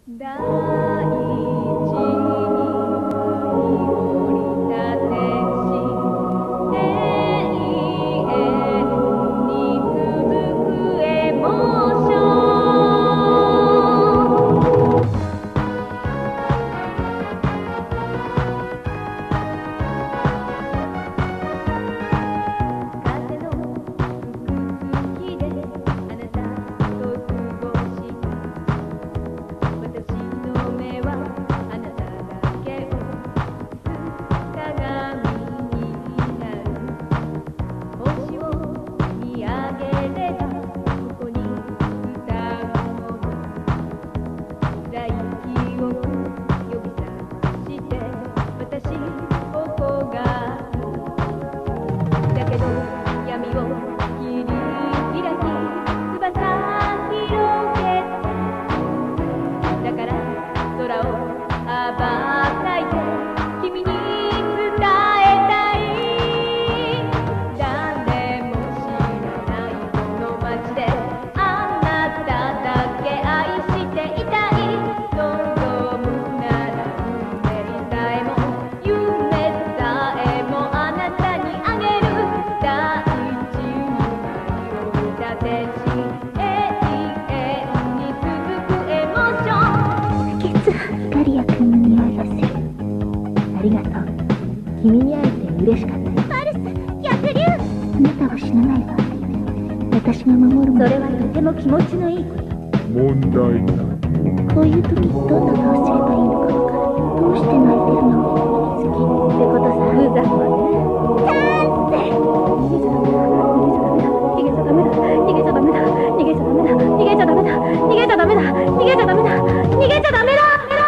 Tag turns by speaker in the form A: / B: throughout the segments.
A: 大地に降り立てし永遠に続くエモーション。風の吹く月であなたと過ごした私の目はあなただけを鏡になる。星を見上げればここに歌うもの。暗い記憶呼び覚まして私ここがだけど闇を切り開き翼広げだから空を羽ばたいて君に伝えたい。誰も知らないこの街であなただけ愛していたい。望むなら運命さえも夢さえもあなたにあげる。大地に舞い降り立てし永遠に続くエモーション。
B: 光谷君の匂いがする。ありがとう。君に会えて嬉しかったよ。
C: パルス、逆流。
B: あなたは死なないわ。私が守るもの。
C: それはとても気持ちのいいこと。
D: 問題ない。
B: こういう時どんな顔すればいいのかわからない。どうして泣いてるの？
C: 好きってことさ。うざくはね。逃げちゃダメだ。逃げちゃダメだ。逃げちゃダメだ。逃げちゃダメだ。逃げちゃダメだ。逃げちゃダメだ。逃げちゃダメだ。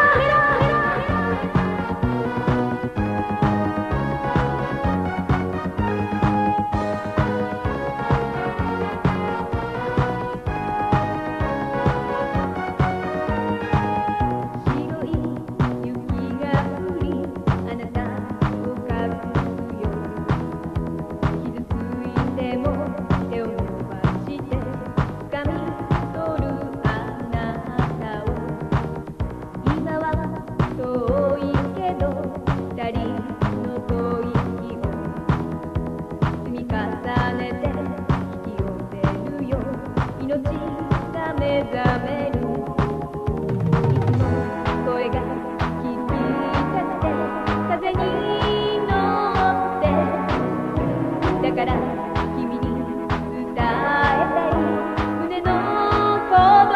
A: 白い雪が降りあなたを隠すよ。傷ついても手を伸ばして掴み取るあなたを。今は遠いけど二人の吐息を積み重ねて引き寄せるよ。命が目覚める。いつも声が響かせて風に乗ってだから君に伝えたい胸の鼓動。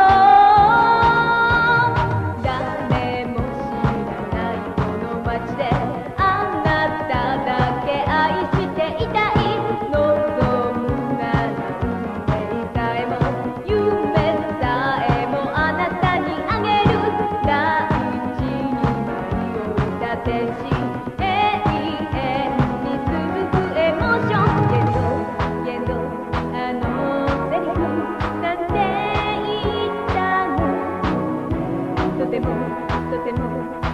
A: 誰も知らないこの街であなただけ愛していたい。望むなら運命さえも夢さえもあなたにあげる。大地に舞い降り立てし永遠に続くエモーション。けどあのセリフなんて言ったの。とても